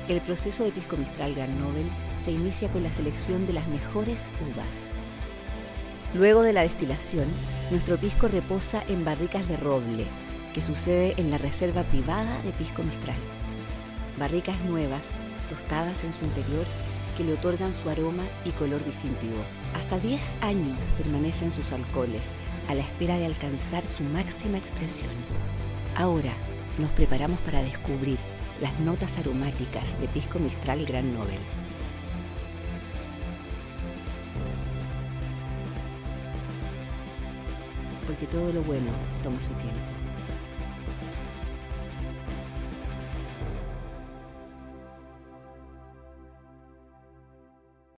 El proceso de Pisco Mistral Gran Novel se inicia con la selección de las mejores uvas. Luego de la destilación, nuestro pisco reposa en barricas de roble, que sucede en la reserva privada de Pisco Mistral. Barricas nuevas, tostadas en su interior, que le otorgan su aroma y color distintivo. Hasta 10 años permanecen sus alcoholes, a la espera de alcanzar su máxima expresión. Ahora nos preparamos para descubrir las notas aromáticas de Pisco Mistral Gran Novel. Porque todo lo bueno toma su tiempo.